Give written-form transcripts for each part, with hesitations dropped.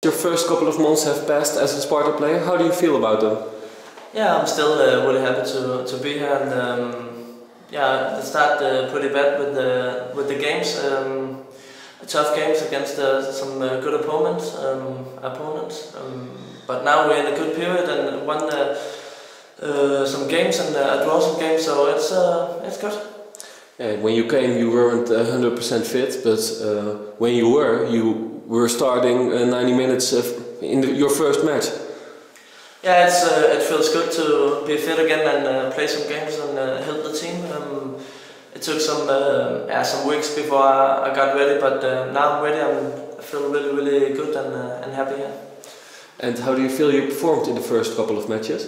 Your first couple of months have passed as a Sparta player. How do you feel about them? Yeah, I'm still really happy to be here, and yeah, the start pretty bad with the games, tough games against some good opponents. But now we're in a good period and won some games and draw some games, so it's good. When you came, you weren't 100% fit, but when you were starting 90 minutes in your first match. Yeah, it feels good to be fit again and play some games and help the team. It took some weeks before I got ready, but now I'm ready. I feel really good and happy. Yeah. And how do you feel you performed in the first couple of matches?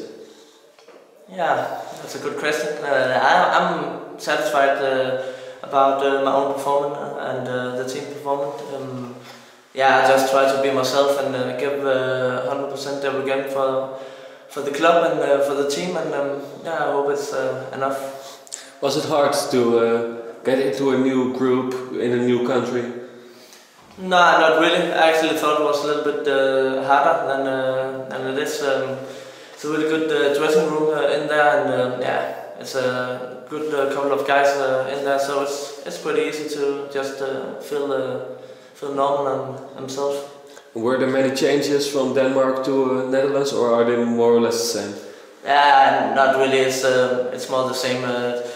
Yeah, that's a good question. I'm satisfied about my own performance and the team performance. Yeah, I just try to be myself and give 100% every game for the club and for the team, and yeah, I hope it's enough. Was it hard to get into a new group in a new country? No, not really. I actually thought it was a little bit harder than it is. It's a really good dressing room in there, and yeah, it's a good couple of guys in there, so it's pretty easy to just feel normal and themselves. Were there many changes from Denmark to Netherlands, or are they more or less the same? Yeah, not really. It's more the same.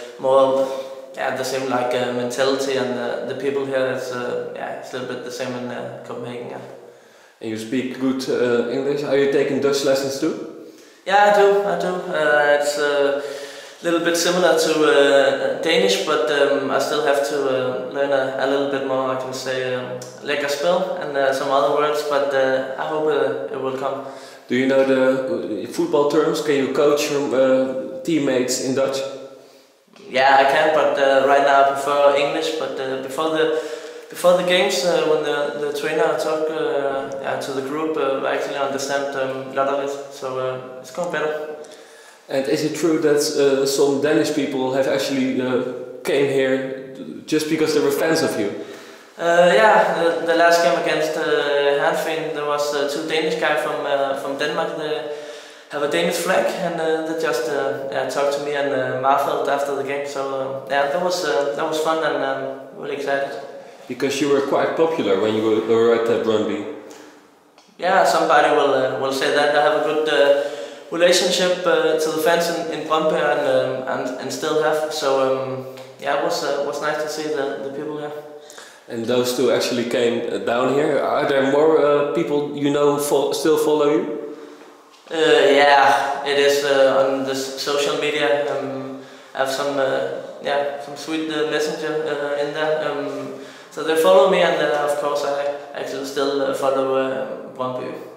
The same like mentality, and the people here. It's a little bit the same in Copenhagen. Yeah. And you speak good English. Are you taking Dutch lessons too? Yeah, I do. It's a little bit similar to Danish, but I still have to learn a little bit more. I can say lekker spil and some other words, but I hope it will come. Do you know the football terms? Can you coach your teammates in Dutch? Yeah, I can, but right now I prefer English. But before the games, when the trainer talk to the group, I actually understand a lot of it, so it's going better. And is it true that some Danish people have actually came here just because they were fans of you? Yeah, the last game against Heerenveen, there was two Danish guys from Denmark. They have a Danish flag, and they just talked to me and Marfeld after the game. So yeah, that was fun, and really excited. Because you were quite popular when you were at Brøndby. Yeah, somebody will say that. I have a good relationship to the fans in Brøndby and still have. So yeah, it was nice to see the people here. And those two actually came down here. Are there more people you know still follow you? Yeah, it is on the social media. I have some sweet messenger in there. So they follow me, and of course I actually still follow Brøndby.